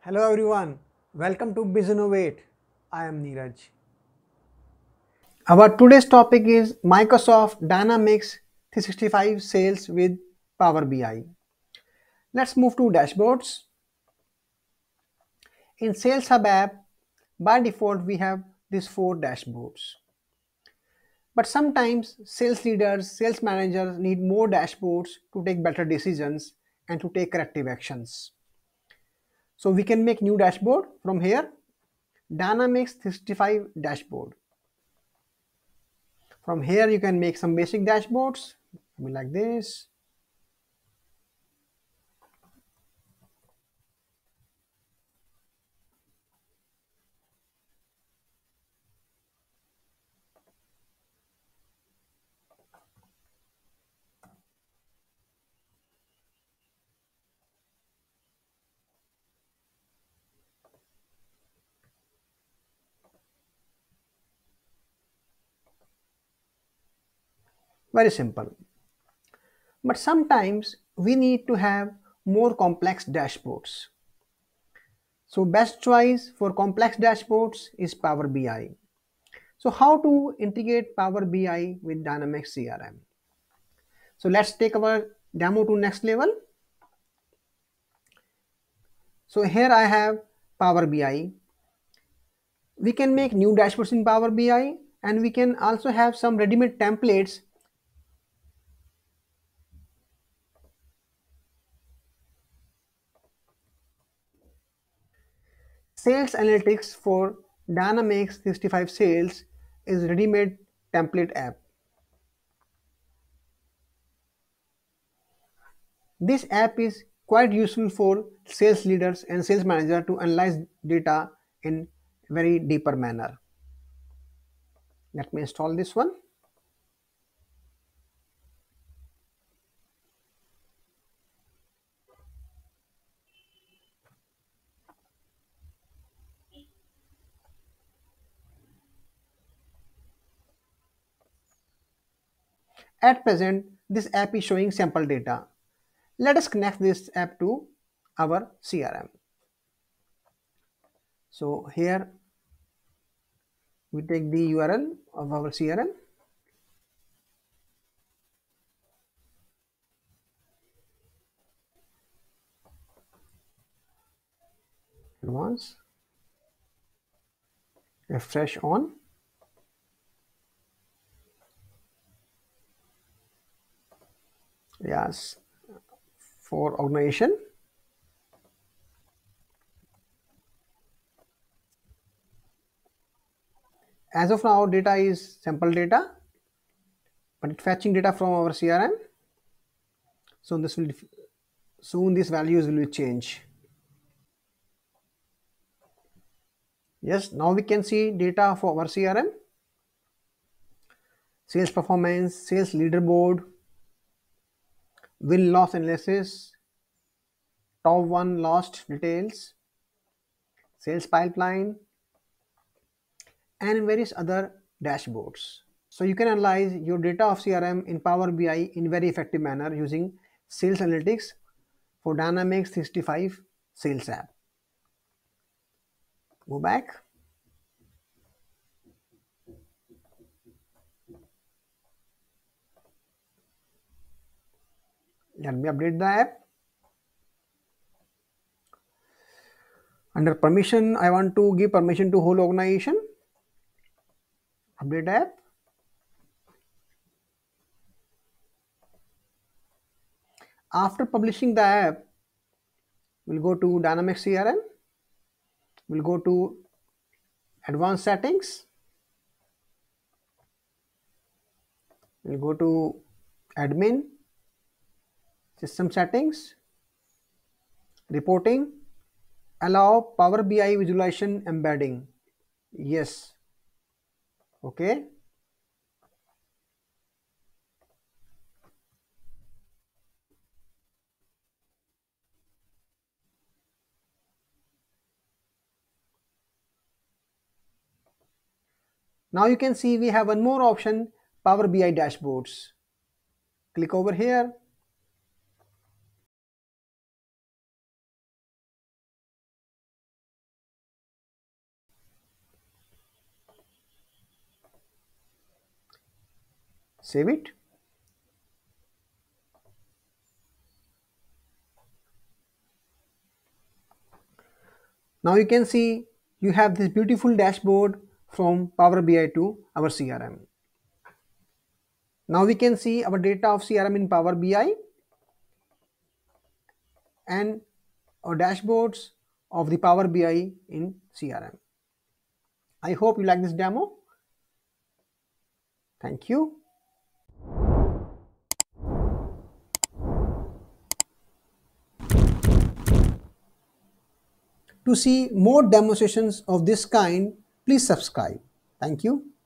Hello everyone, welcome to BizInnovate. I am Neeraj. Our today's topic is Microsoft Dynamics 365 Sales with Power BI. Let's move to dashboards. In Sales Hub app, by default we have these four dashboards. But sometimes sales leaders, sales managers need more dashboards to take better decisions and to take corrective actions. So we can make new dashboard from here, Dynamics 365 dashboard. From here you can make some basic dashboards like this. Very simple. But sometimes we need to have more complex dashboards. So best choice for complex dashboards is Power BI. So how to integrate Power BI with Dynamics CRM? So let's take our demo to next level. So here I have Power BI. We can make new dashboards in Power BI, and we can also have some ready-made templates. Sales Analytics for Dynamics 365 Sales is ready-made template app. This app is quite useful for sales leaders and sales manager to analyze data in very deeper manner. Let me install this one. At present, this app is showing sample data. Let us connect this app to our CRM. So here we take the URL of our CRM. Advance, refresh on. Yes, for organization. As of now, data is sample data, but it's fetching data from our CRM. So this will soon these values will change. Yes, now we can see data for our CRM, sales performance, sales leaderboard, win loss analysis, top one lost details, sales pipeline, and various other dashboards. So you can analyze your data of CRM in Power BI in very effective manner using Sales Analytics for Dynamics 365 Sales app. Go back. Let me update the app. Under permission, I want to give permission to whole organization. Update app. After publishing the app, we'll go to Dynamics CRM. We'll go to Advanced Settings. We'll go to Admin, System Settings, Reporting, allow Power BI visualization embedding. Yes. Okay. Now you can see we have one more option, Power BI dashboards. Click over here. Save it. Now you can see you have this beautiful dashboard from Power BI to our CRM. Now we can see our data of CRM in Power BI and our dashboards of the Power BI in CRM. I hope you like this demo. Thank you. To see more demonstrations of this kind, please subscribe. Thank you.